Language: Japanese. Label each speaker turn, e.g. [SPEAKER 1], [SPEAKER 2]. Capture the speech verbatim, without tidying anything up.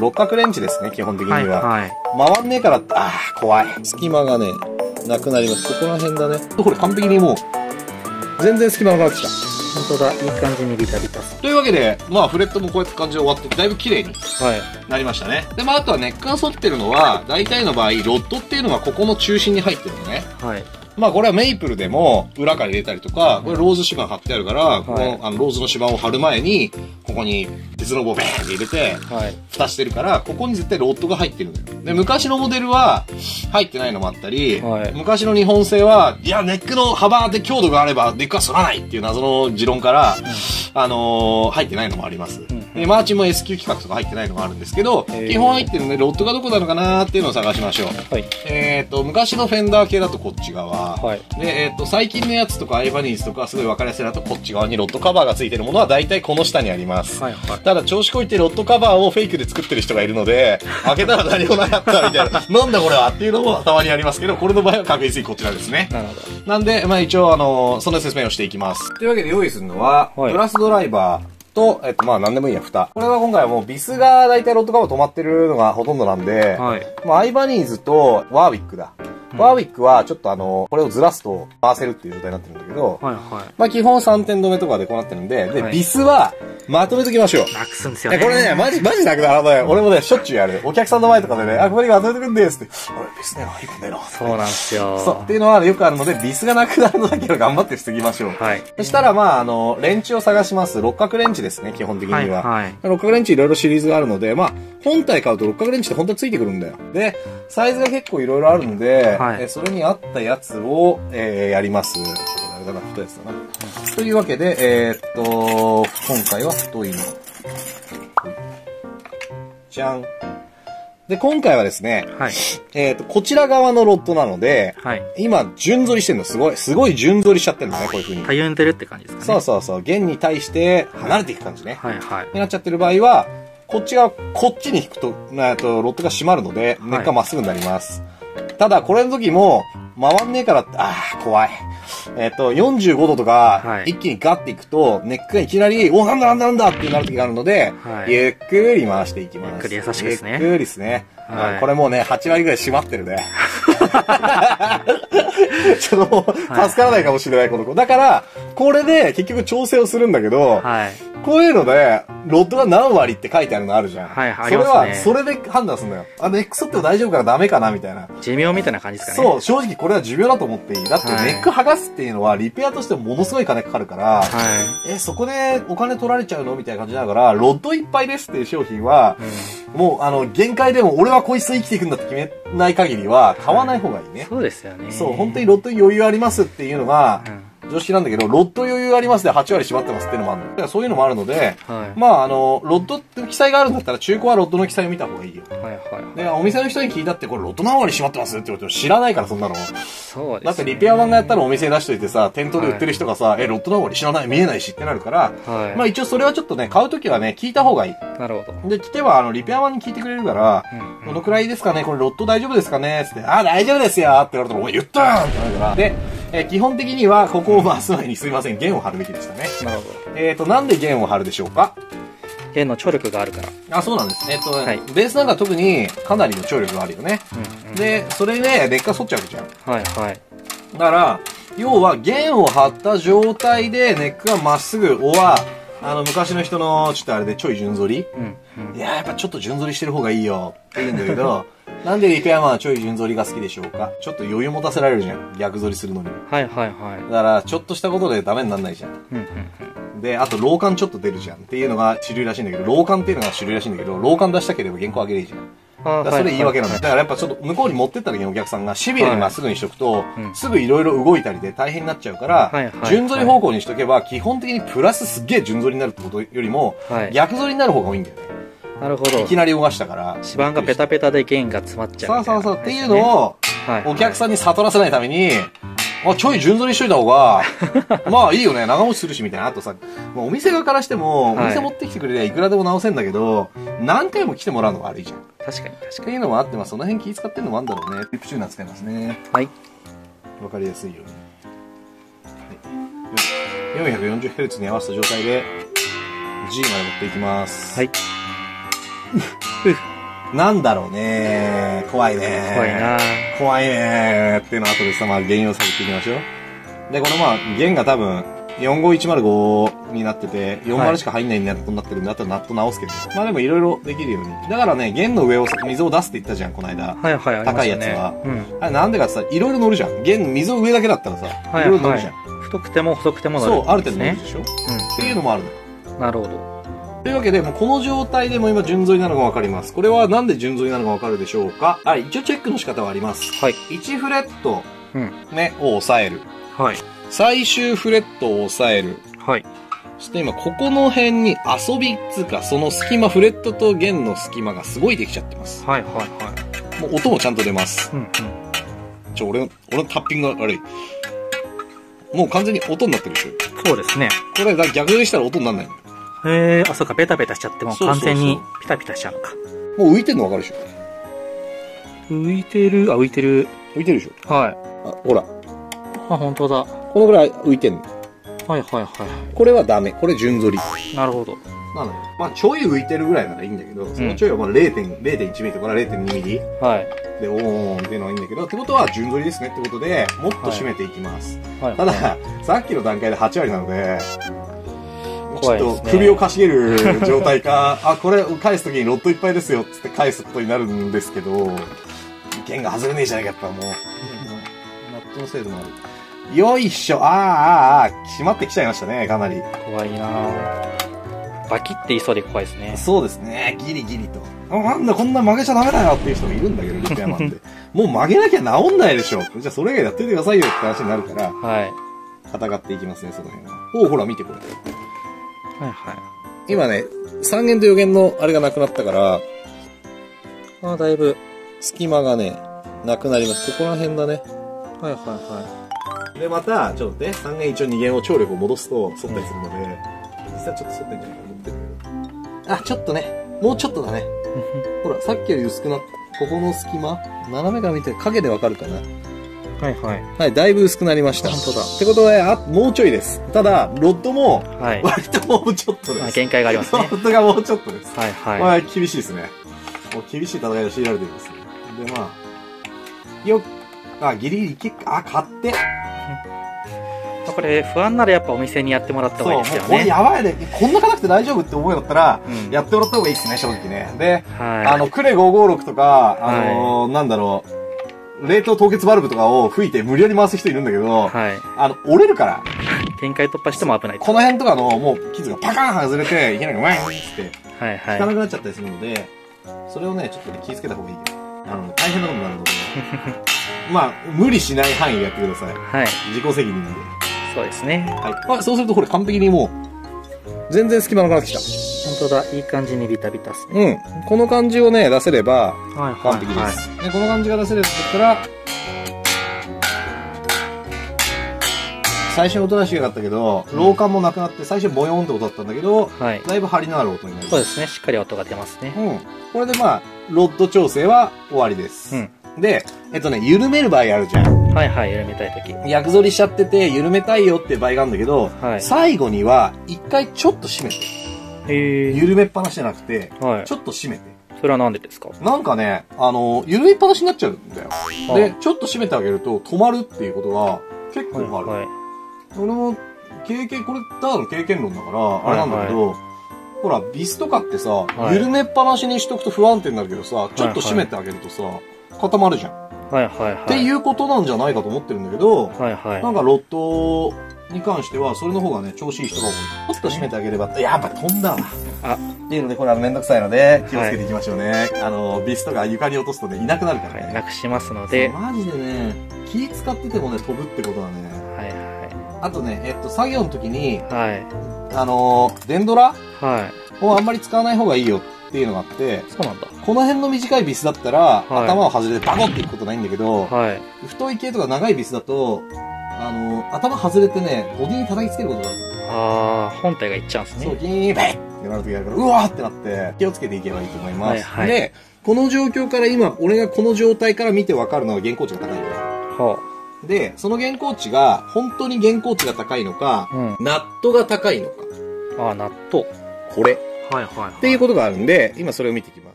[SPEAKER 1] 六角レンチですね、基本的には。はいはい、回んねえからって、ああ、怖い。隙間がね、なくなります。ここら辺だね。これ完璧にもう、全然隙間がなくなってきた。
[SPEAKER 2] 本当だ、いい感じにビタビタする。
[SPEAKER 1] というわけで、まあ、フレットもこうやって感じで終わって、だいぶ綺麗になりましたね。はい、で、まあ、あとはネックが反ってるのは、大体の場合、ロッドっていうのがここの中心に入ってるのね。はい。まあこれはメイプルでも裏から入れたりとか、これローズ指板貼ってあるから、このあのローズの指板を貼る前に、ここに鉄の棒ベーンって入れて、蓋してるから、ここに絶対ロッドが入ってるのよ。で、昔のモデルは入ってないのもあったり、昔の日本製は、いや、ネックの幅で強度があればネックは反らないっていう謎の持論から、あのー、入ってないのもあります。で、マーチンも エスキュー 規格とか入ってないのがあるんですけど、基本入ってるんで、ロッドがどこなのかなーっていうのを探しましょう。はい、えっと、昔のフェンダー系だとこっち側。はい、で、えっと、最近のやつとかアイバニーズとかすごい分かりやすいだとこっち側にロッドカバーが付いてるものは大体この下にあります。はいはい、ただ、調子こいてロッドカバーをフェイクで作ってる人がいるので、開けたら何もなかったみたいな、なんだこれはっていうのもたまにありますけど、これの場合は確実にこちらですね。なるほど。なんで、まあ一応、あのー、その説明をしていきます。というわけで用意するのは、はい、プラスドライバー、と、えっと、まあ、なんでもいいや、蓋。これは今回はもう、ビスが大体ロッドカバー止まってるのがほとんどなんで、はい。まあ、アイバニーズとワーウィックだ。うん、ワーウィックは、ちょっとあの、これをずらすと回せるっていう状態になってるんだけど、はいはい。まあ、基本さんてん止めとかでこうなってるんで、で、はい、ビスは、まとめときましょう。
[SPEAKER 2] なくすんですよね。
[SPEAKER 1] これね、マジ、マジなくならない。俺もね、しょっちゅうやる。お客さんの前とかでね、あ、これまとめてくんですって。俺、ビスね、いいくんねえな。
[SPEAKER 2] そうなんですよ。
[SPEAKER 1] そう。っていうのはよくあるので、ビスがなくなるのだけは頑張って防ぎましょう。はい。そしたら、まあ、あの、レンチを探します。六角レンチですね、基本的には。はいはい、六角レンチいろいろシリーズがあるので、まあ、本体買うと六角レンチって本当についてくるんだよ。で、サイズが結構いろいろあるんで、はい、えそれに合ったやつを、えー、やります。あれだな、太いやつだな。うん、というわけで、えー、っと、今回は太いの。じゃん。で、今回はですね、はい、えっと、こちら側のロッドなので、はい、今、順反りしてるの、すごい、すごい順反りしちゃってるんだね、こういう風に。
[SPEAKER 2] たゆんでるって感じですかね。
[SPEAKER 1] そうそうそう、弦に対して離れていく感じね。はいはい。になっちゃってる場合は、こっちが、こっちに引くと、えっと、ロッドが締まるので、ネックがまっすぐになります。はい、ただ、これの時も、回んねえからって、ああ、怖い。えっと、よんじゅうごどとか、一気にガッていくと、ネックがいきなり、お、なんだなんだなんだってなる時があるので、はい、ゆっくり回していきます。
[SPEAKER 2] ゆっくり優しくですね。
[SPEAKER 1] ゆっくりですね。はい、これもうね、はちわりぐらい締まってるね。ちょっともう、助からないかもしれない、この子。だから、これで結局調整をするんだけど、はい、こういうので、ロッドが何割って書いてあるのあるじゃん。はい、はい。それは、それで判断するのよ。あの、X って大丈夫からダメかなみたいな。
[SPEAKER 2] 寿命みたいな感じですかね。
[SPEAKER 1] そう、正直これは寿命だと思っていい。だって、ネック剥がすっていうのは、リペアとしてもものすごい金かかるから、はい、え、そこでお金取られちゃうのみたいな感じだから、ロッドいっぱいですっていう商品は、うん、もう、あの、限界でも俺はこいつと生きていくんだって決めない限りは、買わない方がいいね。はい、
[SPEAKER 2] そうですよね。
[SPEAKER 1] そう、本当にロッドに余裕ありますっていうのが、うん常識なんだけど、ロッド余裕ありますではちわり縛ってますっていうのもあるのよ。そういうのもあるので、はい、まあ、あの、ロッドって記載があるんだったら、中古はロッドの記載を見た方がいいよ。はいはい、はい。で、お店の人に聞いたって、これロッド何割縛ってますって言われても知らないから、そんなの。そうです、ね。だってリペア版がやったらお店に出しといてさ、店頭で売ってる人がさ、はい、え、ロッド何割知らない、見えないしってなるから、はい、まあ一応それはちょっとね、買うときはね、聞いた方がいい。なるほど。で、来ては、あの、リペア版に聞いてくれるから、うんうん、どのくらいですかねこれロッド大丈夫ですかねつって、あ、大丈夫ですよって言われたら、お前言ったーってなるから。で、えー、基本的には、ここを回す前にすいません、弦を張るべきでしたね。なるほど。えっと、なんで弦を張るでしょうか？
[SPEAKER 2] 弦の張力があるから。
[SPEAKER 1] あ、そうなんです。えっと、はい、ベースなんか特にかなりの張力があるよね。うんうん、で、それで、劣化反っちゃうじゃん。はいはい。だから、要は弦を張った状態でネックがまっすぐ、おは、あの、昔の人の、ちょっとあれでちょい順反り、うんうん、いや、やっぱちょっと順反りしてる方がいいよって言うんだけど、なんでリペアマンはちょい順反りが好きでしょうか？ちょっと余裕持たせられるじゃん。逆反りするのに。はいはいはい。だから、ちょっとしたことでダメになんないじゃん。うんうんうん、で、あと、老眼ちょっと出るじゃんっていうのが主流らしいんだけど、老眼っていうのが主流らしいんだけど、老眼出したければ原稿上げれいじゃん。だからそれ言い訳なんだよ。だからやっぱちょっと向こうに持ってった時にお客さんがシビアにまっすぐにしとくと、すぐいろいろ動いたりで大変になっちゃうから、順反り方向にしとけば、基本的にプラスすっげえ順反りになるってことよりも、逆反りになる方が多いんだよね。なるほど。いきなり動かしたから。
[SPEAKER 2] 指板がペタペタで弦が詰まっちゃう。
[SPEAKER 1] そうそうそう。っていうのを、お客さんに悟らせないために、あ、ちょい順反りしといた方が、まあいいよね、長持ちするしみたいな。あとさ、もうお店側からしても、お店持ってきてくれりゃいくらでも直せんだけど、何回も来てもらうのが悪いじゃん。確かに確かに。っていうのもあって、まあその辺気遣ってるのもあるんだろうね。リップチューナー使いますね。はい。わかりやすいように。はい、よんひゃくよんじゅうヘルツ に合わせた状態で、G まで持っていきます。はい。 なんだろうね。怖いね。
[SPEAKER 2] 怖いな
[SPEAKER 1] 怖いねっていうのを後でさ、まあ原因を探っていきましょう。で、このまあ、弦が多分、よんごいちまるごになってて、よんじゅうしか入んないナットになってるんで、あとはナット直すけど。まあでもいろいろできるように。だからね、弦の上を水を出すって言ったじゃん、この間。
[SPEAKER 2] はいはい、
[SPEAKER 1] 高いやつは。
[SPEAKER 2] うん。
[SPEAKER 1] あれなんでかってさ、いろいろ乗るじゃん。弦、水を上だけだったらさ、
[SPEAKER 2] はい
[SPEAKER 1] ろいろ乗るじゃん。
[SPEAKER 2] 太くても細くても乗る、
[SPEAKER 1] そう、ある程度乗るでしょ。うん。っていうのもあるのよ。
[SPEAKER 2] なるほど。
[SPEAKER 1] というわけで、もうこの状態でも今順沿いなのがわかります。これはなんで順沿いなのかわかるでしょうか。はい、一応チェックの仕方はあります。
[SPEAKER 2] はい。
[SPEAKER 1] いちフレット、
[SPEAKER 2] うん。
[SPEAKER 1] ね、を押さえる。
[SPEAKER 2] はい。
[SPEAKER 1] 最終フレットを押さえる。
[SPEAKER 2] はい。
[SPEAKER 1] そして今、ここの辺に遊びっつうか、その隙間、フレットと弦の隙間がすごいできちゃってます。
[SPEAKER 2] はいはいはい。
[SPEAKER 1] もう音もちゃんと出ます。
[SPEAKER 2] うんうん。
[SPEAKER 1] ちょ、俺の、俺のタッピングが悪い。もう完全に音になってるでしょ。
[SPEAKER 2] そうですね。
[SPEAKER 1] これ、だ逆にしたら音にならないの。
[SPEAKER 2] へえ、あ、そうか、ベタベタしちゃっても完全にピタピタしちゃうのか。
[SPEAKER 1] もう浮いてるのわかるでしょ。
[SPEAKER 2] 浮いてる、あ、浮いてる。
[SPEAKER 1] 浮いてるでしょ。
[SPEAKER 2] はい。
[SPEAKER 1] あ、ほら。
[SPEAKER 2] あ、本当だ。
[SPEAKER 1] このぐらい浮いてんの。
[SPEAKER 2] はいはいはい。
[SPEAKER 1] これはダメ。これ順反り。
[SPEAKER 2] なるほど。
[SPEAKER 1] なのよ。まあ、ちょい浮いてるぐらいならいいんだけど、そのちょいはまあ れいてんいちミリとか れいてんにミリ。
[SPEAKER 2] はい。
[SPEAKER 1] で、おーんっていうのはいいんだけど、ってことは順反りですねってことで、もっと締めていきます。
[SPEAKER 2] はい。
[SPEAKER 1] ただ、さっきの段階ではち割なので、ちょっ
[SPEAKER 2] 怖いですね。
[SPEAKER 1] と首をかしげる状態か、あ、これ返すときにロットいっぱいですよっつって返すことになるんですけど、弦が外れねえじゃないか、やっぱもう。ナットの精度もある。よいしょ、あーあーあー、閉まってきちゃいましたね、かなり。
[SPEAKER 2] 怖いなぁ。バキって言いそうで怖いですね。
[SPEAKER 1] そうですね、ギリギリと。あ、なんだ、こんな曲げちゃダメだよっていう人もいるんだけど、リペアマンで。もう曲げなきゃ治んないでしょ。じゃあそれ以外やっといてくださいよって話になるから、
[SPEAKER 2] はい。
[SPEAKER 1] 戦っていきますね、その辺は。おう、ほら、見てこれ。
[SPEAKER 2] はいはい。
[SPEAKER 1] 今ね、さん弦とよ弦のあれがなくなったから、
[SPEAKER 2] あ、だいぶ。
[SPEAKER 1] 隙間がね、なくなります。ここら辺だね。
[SPEAKER 2] はいはいは
[SPEAKER 1] で、また、ちょっとね、さん弦一応に弦を張力を戻すと、反ったりするので、実際ちょっと反ってんじゃないかと思ってる。あ、ちょっとね、もうちょっとだね。ほら、さっきより薄くなった、ここの隙間斜めから見て影でわかるかな。
[SPEAKER 2] はいはい。
[SPEAKER 1] はい、だいぶ薄くなりました。
[SPEAKER 2] 本当だ。
[SPEAKER 1] ってことで、あ、もうちょいです。ただ、ロッドも、
[SPEAKER 2] はい。
[SPEAKER 1] 割ともうちょっとです。
[SPEAKER 2] まあ、限界がありますね。
[SPEAKER 1] ロッドがもうちょっとです。
[SPEAKER 2] はいはい。
[SPEAKER 1] まあ、厳しいですね。もう厳しい戦いを強いられてるんですね。で、まあ、よっ、あ、ギリギリいけっか、あ、買って。
[SPEAKER 2] これ、不安ならやっぱお店にやってもらった方がいいですよね。
[SPEAKER 1] そう、もうこれやばいね。こんな硬くて大丈夫って思うようだったら、
[SPEAKER 2] うん、
[SPEAKER 1] やってもらった方がいいですね、正直ね。で、
[SPEAKER 2] はい、
[SPEAKER 1] あの、クレごーごーろくとか、あのーはい、なんだろう、冷凍凍結バルブとかを吹いて無理やり回す人いるんだけど、はい、あの、折れるから。
[SPEAKER 2] 限界突破しても危ない。
[SPEAKER 1] この辺とかの、もう、傷がパカーン外れて、いきなりワインって、
[SPEAKER 2] はいはい。
[SPEAKER 1] 効かなくなっちゃったりするので、それをね、ちょっとね、気をつけた方がいいけど、あの、大変なことになるので、まあ、無理しない範囲でやってください。はい。自己責任で。
[SPEAKER 2] そうですね。
[SPEAKER 1] はい。あ、そうするとこれ完璧にもう、全然隙間なくなってきた。
[SPEAKER 2] 本当だ。いい感じにビタビタっすね。
[SPEAKER 1] うん。この感じをね、出せれば、完璧です。
[SPEAKER 2] はいはいはい、
[SPEAKER 1] で、この感じが出せるって言ったら、最初音出しがかったけど、老感もなくなって、最初ボヨーンって音だったんだけど、はい、だいぶ張りのある音になります。
[SPEAKER 2] そうですね。しっかり音が出ますね。
[SPEAKER 1] うん。これでまあ、ロッド調整は終わりです。うん。で、えっとね、緩める場合あるじゃん。
[SPEAKER 2] はいはい、緩めたいとき。
[SPEAKER 1] 逆反りしちゃってて、緩めたいよっていう場合があるんだけど、はい、最後には、一回ちょっと締めて。へー。緩めっぱなしじゃなくて、はい、ちょっと締めて。
[SPEAKER 2] それはなんでですか？なん
[SPEAKER 1] かね、あの、緩めっぱなしになっちゃうんだよ。はあ、で、ちょっと締めてあげると止まるっていうことが結構ある。はいはい、俺も、経験、これ、ただの経験論だから、あれなんだけど、はいはい、ほら、ビスとかってさ、はい、緩めっぱなしにしとくと不安定になるけどさ、ちょっと締めてあげるとさ、固まるじゃん。はいはいはい。っていうことなんじゃないかと思ってるんだけど、はいはい。なんかロットに関しては、それの方がね、調子いい人が多い。ちょっと締めてあげれば、やっぱ飛んだわ。あ、っていうので、これはめんどくさいので、気をつけていきましょうね。はい、あの、ビスとか床に落とすとね、いなくなるからね。はい、
[SPEAKER 2] なくしますので。
[SPEAKER 1] マジでね、気使っててもね、飛ぶってことはね。はいはい。あとね、えっと、作業の時に、はい。あの、デンドラはい。をあんまり使わない方がいいよっていうのがあって、そうなんだ。この辺の短いビスだったら、はい、頭を外れてバコっていくことないんだけど、はい、太い系とか長いビスだと、あの、頭外れてね、ボディに叩きつけることがあるんですよ。あ
[SPEAKER 2] あ、本体がいっちゃうんですね。
[SPEAKER 1] そう、ギーン、ベッってなるときあるから、うわーってなって、気をつけていけばいいと思います。はいはい、で、この状況から今、俺がこの状態から見てわかるのは原稿値が高いよ。はあ、で、その原稿値が、本当に原稿値が高いのか、うん、ナットが高いのか。
[SPEAKER 2] ああ、ナット。
[SPEAKER 1] これ。
[SPEAKER 2] はいはい、はい。
[SPEAKER 1] っていうことがあるんで、今それを見ていきます。